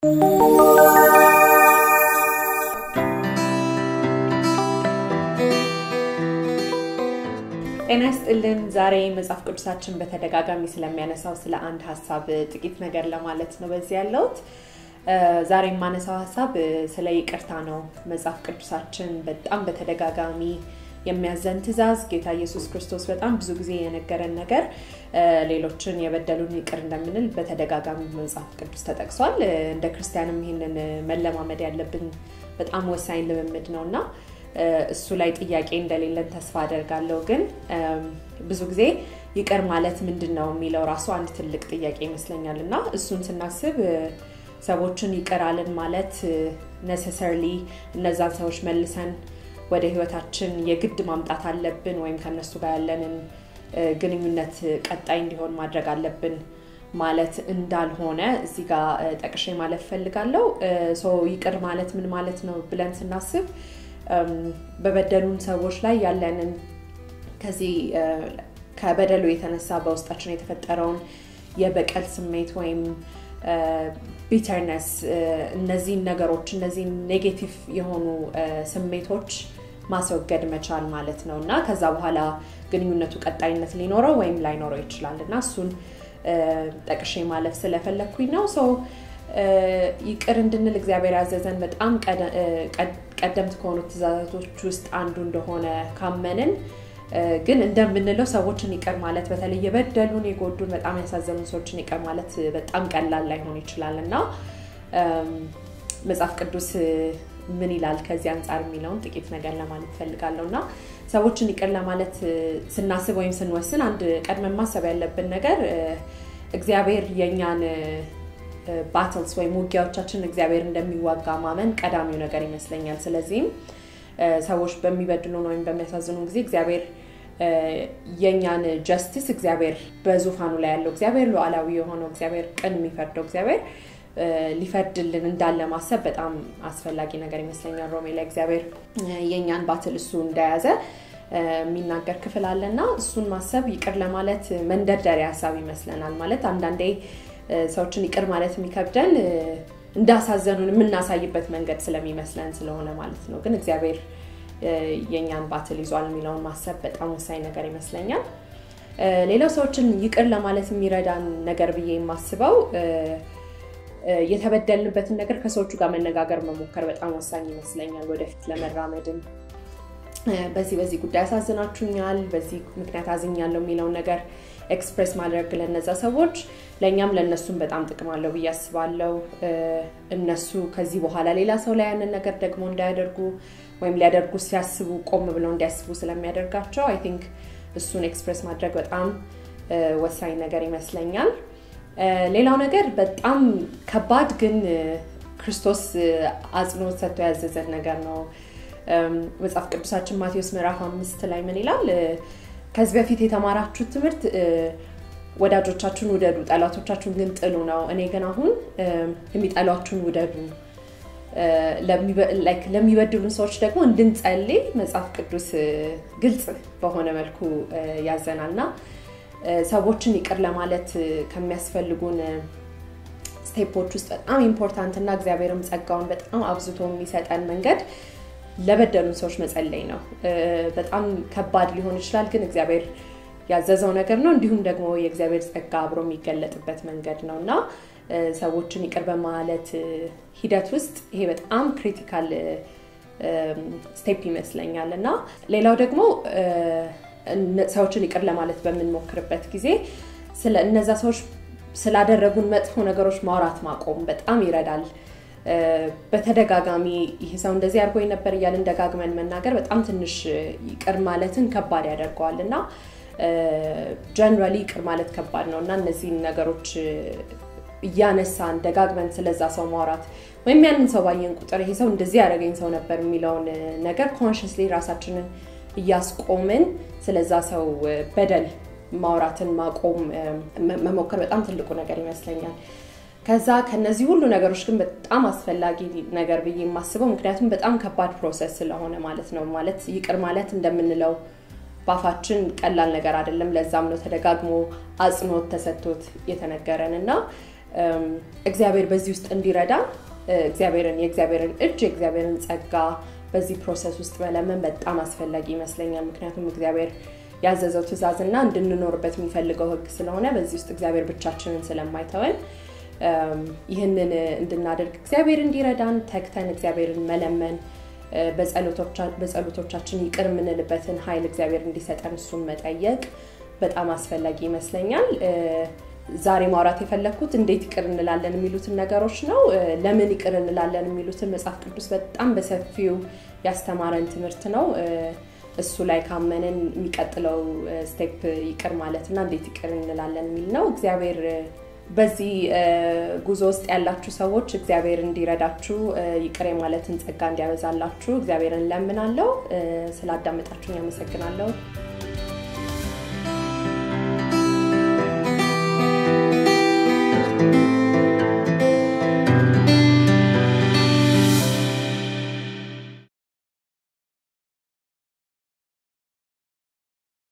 እነስጥልን ዛሬ መጽሐፍ ቅዱሳችን በተደጋጋሚ ስለሚያነሳው ስለ አንድ ሐሳብ ጥቂት ነገር ለማለት ነው በዚህ ያለውት ዛሬ ማነሳው ሐሳብ ስለ ይቅርታ ነው መጽሐፍ ቅዱሳችን በጣም በተደጋጋሚ የሚያዘን ትእዛዝ ጌታ ኢየሱስ ክርስቶስ በጣም ብዙ ጊዜ የነገረን ነገር ሌሎችን የበደሉን ይቅር እንደምንል በተደጋጋሚ መጽሐፍ ቅዱስ ተጠቅሷል እንደ ክርስቲያንም ይሄንን መለማመድ ያለብን በጣም ወሳኝ ልምምድ ነውና እሱ ላይ ጥያቄ እንደሌለን ተስፋ አደርጋለሁ ግን ብዙ ጊዜ ይቅር ማለት ምንድነው የሚለው ራሱ አንድ ትልቅ ጥያቄ ይመስለኛልና እሱን ስናስብ ሰዎችን ይቅራልን ማለት necessarily እነዛን ሰዎች መልሰን ወደ ህይወታችን የግድ ማምጣት አለብን ወይም ከነሱ ጋር ያለንን ግንኙነት ቀጣይ እንዲሆን ማድረግ አለብን ማለት እንዳልሆነ እዚህ ጋር ጠቅሼ ማለት ፈልጋለሁ ይቅር ማለት ምን ማለት ነው ብለን ስናስብ በበደሉን ሰዎች ላይ ያለንን ከዚህ ከበደሉ የተነሳ በውስጣችን የተፈጠረውን የበቀል ስሜት ወይም bitterness እነዚህ ነገሮች እነዚህ ኔጌቲቭ የሆኑ ስሜቶች ማስወገድ መቻል ማለት ነውና ከዛ በኋላ ግንኙነቱ ቀጣይነት ሊኖረው ወይም ላይኖረው ይችላልና እሱን ጠቅሼ ማለፍ ስለፈለኩኝ ነው ይቅር እንድንል እግዚአብሔር ያዘዘን በጣም ቀደምት ከሆኑ ትእዛዛቶች ውስጥ አንዱ እንደሆነ ካመንን ግን እንደምንለው ሰዎችን ይቅር ማለት በተለይ የበደሉን የጎዱን በጣም ያሳዘኑን ሰዎችን ይቅር ማለት በጣም ቀላል ላይሆን ይችላልና መጽሐፍ ቅዱስ ምን ይላል ከዚህ አንፃር የሚለውን ጥቂት ነገር ለማለት ፈልጋለሁና ሰዎችን ይቅር ለማለት ስናስብ ወይም ስንወስን አንድ ቀድመን ማሰብ ያለብን ነገር እግዚአብሔር የኛን battles ወይ ሙጊያዎቻችን እግዚአብሔር እንደሚዋጋ ማመን ቀዳሚው ነገር ይመስለኛል ስለዚህም ሰዎች በሚበድሉን ወይም በሚያሳዝኑን ጊዜ እግዚአብሔር የኛን justice እግዚአብሔር በዙፋኑ ላይ ያለው እግዚአብሔር ሉዓላዊ የሆነው እግዚአብሔር ቅን የሚፈርደው እግዚአብሔር ሊፈርድልን እንዳለ ማሰብ በጣም አስፈላጊ ነገር ይመስለኛል ሮሜ ላይ እግዚአብሔር የኛን ባትል እሱ እንደያዘ የሚናገር ክፍል አለና እሱን ማሰብ ይቅር ለማለት መንደርደሪያ ሐሳብ ይመስለናል ማለት አንዳንዴ ሰዎችን ይቅር ማለት የሚከብደን እንዳሳዘኑን የምናሳይበት መንገድ ስለሚመስለን ስለሆነ ማለት ነው ግን እግዚአብሔር የኛን ባትል ይዟል የሚለውን ማሰብ በጣም ወሳኝ ነገር ይመስለኛል ሌላው ሰዎችን ይቅር ለማለት የሚረዳን ነገር ብዬ የማስበው የተበደልንበትን ነገር ከሰዎቹ ጋር መነጋገር መሞከር በጣም ወሳኝ ይመስለኛል ወደፊት ለመራመድም በዚህ ጉዳይ አሳዝናችሁኛል በዚህ ምክንያት አዝኛለሁ የሚለው ነገር ኤክስፕሬስ ማድረግ ለነዛ ሰዎች ለኛም ለነሱም በጣም ጥቅም አለው በያስባለው እነሱ ከዚህ በኋላ ሌላ ሰው ላይ ያንን ነገር ደግሞ እንዳያደርጉ ወይም ሊያደርጉ ሲያስቡ ቆም ብለው እንዲያስቡ ስለሚያደርጋቸው I think እሱን ኤክስፕሬስ ማድረግ በጣም ወሳኝ ነገር ይመስለኛል ሌላው ነገር በጣም ከባድ ግን ክርስቶስ አጽንኦት ሰጥቶ ያዘዘን ነገር ነው መጽሐፍ ቅዱሳችን ማቴዎስ ምዕራፍ 5 ላይ ምን ይላል ከዚህ በፊት የተማራችሁት ትምህርት ወዳጆቻችሁን ውደዱ ጠላቶቻችሁን ግን ጥሉ ነው እኔ ግን አሁን የሚጠሏችሁን ውደዱ ለሚበድሉን ሰዎች ደግሞ እንድንጸልይ መጽሐፍ ቅዱስ ግልጽ በሆነ መልኩ ያዘናልና ሰዎችን ይቅር ለማለት ከሚያስፈልጉን ስቴፖች ውስጥ በጣም ኢምፖርታንት እና እግዚአብሔርም ጸጋውን በጣም አብዝቶ የሚሰጠን መንገድ ለበደሉን ሰዎች መጸለይ ነው በጣም ከባድ ሊሆን ይችላል ግን እግዚአብሔር ያዘዘው ነገር ነው እንዲሁም ደግሞ የእግዚአብሔር ጸጋ አብሮ የሚገለጥበት መንገድ ነውና ሰዎችን ይቅር በማለት ሂደት ውስጥ ይሄ በጣም ክሪቲካል ስቴፕ ይመስለኛልና ሌላው ደግሞ ሰዎችን ይቅር ለማለት በመንሞክርበት ጊዜ ስለ እነዛ ሰዎች ስላደረጉን መጥፎ ነገሮች ማውራት ማቆም በጣም ይረዳል በተደጋጋሚ ይሄ ሰው እንደዚህ አርጎኝ ነበር ይያልን ደጋግመን መናገር በጣም ትንሽ ይቅር ማለትን ከባድ ያደርገዋልና ጀነራሊ ይቅር ማለት ከባድ ነውና እነዚህ ነገሮች ያነሳን ደጋግመን ስለዛ ሰው ማውራት ወይም ያንን ሰው ባየን ቁጥር ይሄ ሰው እንደዚህ ያደረገኝ ሰው ነበር የሚለውን ነገር ኮንሺየስሊ ራሳችንን ያስቆምን ስለዛ ሰው በደል ማውራትን ማቆም መሞከር በጣም ትልቁ ነገር ይመስለኛል ከዛ ከነዚህ ሁሉ ነገሮች ግን በጣም አስፈላጊ ነገር ብዬ የማስበው ምክንያቱም በጣም ከባድ ፕሮሰስ ስለሆነ ማለት ነው ማለት ይቅር ማለት እንደምንለው ባፋችን ቀላል ነገር አይደለም ለዛም ነው ተደጋግሞ አጽንኦት ተሰጥቶት የተነገረንና እግዚአብሔር በዚህ ውስጥ እንዲረዳ የእግዚአብሔርን እጅ የእግዚአብሔርን ጸጋ በዚህ ፕሮሰስ ውስጥ መለመን በጣም አስፈላጊ ይመስለኛል ምክንያቱም እግዚአብሔር ያዘዘው ትእዛዝና እንድንኖርበት የሚፈልገው ህግ ስለሆነ በዚህ ውስጥ እግዚአብሔር ብቻችንን ስለማይተወን ይሄንን እንድናደርግ እግዚአብሔር እንዲረዳን ተክተን እግዚአብሔርን መለመን በጸሎቶቻችን ይቅር ምንልበትን ኃይል እግዚአብሔር እንዲሰጠን እሱን መጠየቅ በጣም አስፈላጊ ይመስለኛል ዛሬ ማውራት የፈለኩት እንዴት ይቅር እንላለን የሚሉትን ነገሮች ነው ለምን ይቅር እንላለን የሚሉትን መጽሐፍ ቅዱስ በጣም በሰፊው ያስተማረን ትምህርት ነው እሱ ላይ ካመነን የሚቀጥለው ስቴፕ ይቅር ማለትና እንዴት ይቅር እንላለን የሚል ነው እግዚአብሔር በዚህ ጉዞ ውስጥ ያላችሁ ሰዎች እግዚአብሔር እንዲረዳችሁ ይቅር ማለትን ጸጋ እንዲያበዛላችሁ እግዚአብሔርን ለምናለሁ ስላዳመጣችሁኝ አመሰግናለሁ